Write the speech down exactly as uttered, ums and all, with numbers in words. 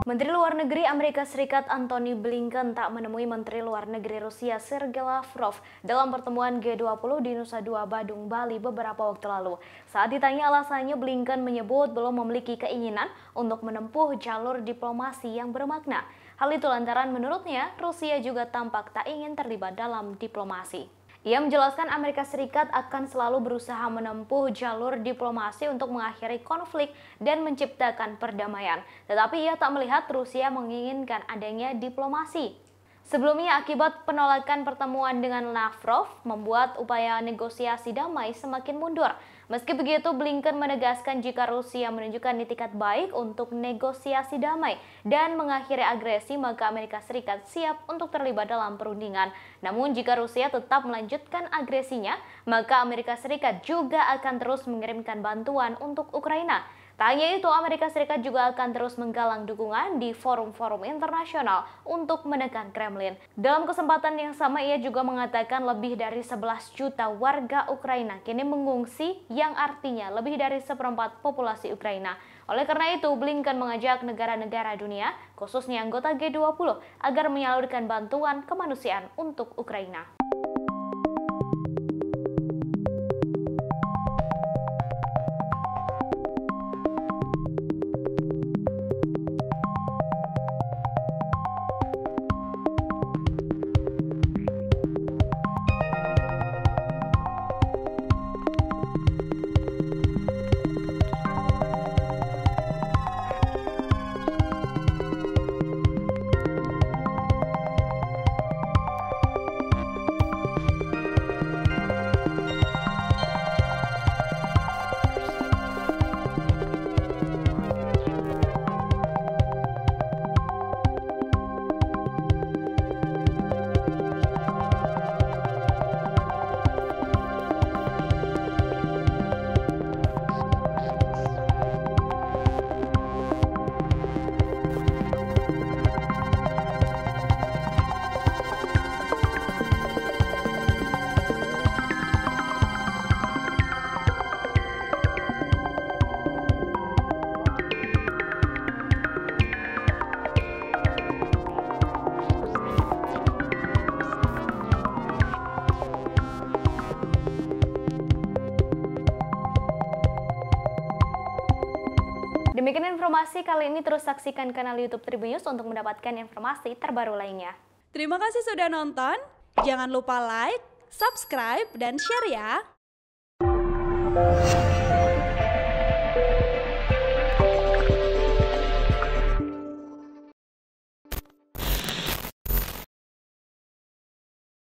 Menteri Luar Negeri Amerika Serikat Antony Blinken tak menemui Menteri Luar Negeri Rusia Sergei Lavrov dalam pertemuan G dua puluh di Nusa Dua, Badung, Bali beberapa waktu lalu. Saat ditanya alasannya, Blinken menyebut belum memiliki keinginan untuk menempuh jalur diplomasi yang bermakna. Hal itu lantaran menurutnya Rusia juga tampak tak ingin terlibat dalam diplomasi. Ia menjelaskan Amerika Serikat akan selalu berusaha menempuh jalur diplomasi untuk mengakhiri konflik dan menciptakan perdamaian. Tetapi ia tak melihat Rusia menginginkan adanya diplomasi. Sebelumnya, akibat penolakan pertemuan dengan Lavrov membuat upaya negosiasi damai semakin mundur. Meski begitu, Blinken menegaskan jika Rusia menunjukkan itikat baik untuk negosiasi damai dan mengakhiri agresi, maka Amerika Serikat siap untuk terlibat dalam perundingan. Namun jika Rusia tetap melanjutkan agresinya, maka Amerika Serikat juga akan terus mengirimkan bantuan untuk Ukraina. Tak hanya itu, Amerika Serikat juga akan terus menggalang dukungan di forum-forum internasional untuk menekan Kremlin. Dalam kesempatan yang sama, ia juga mengatakan lebih dari sebelas juta warga Ukraina kini mengungsi, yang artinya lebih dari seperempat populasi Ukraina. Oleh karena itu, Blinken mengajak negara-negara dunia, khususnya anggota G dua puluh, agar menyalurkan bantuan kemanusiaan untuk Ukraina. Demikian informasi kali ini, terus saksikan kanal YouTube Tribun News untuk mendapatkan informasi terbaru lainnya. Terima kasih sudah nonton. Jangan lupa like, subscribe, dan share ya.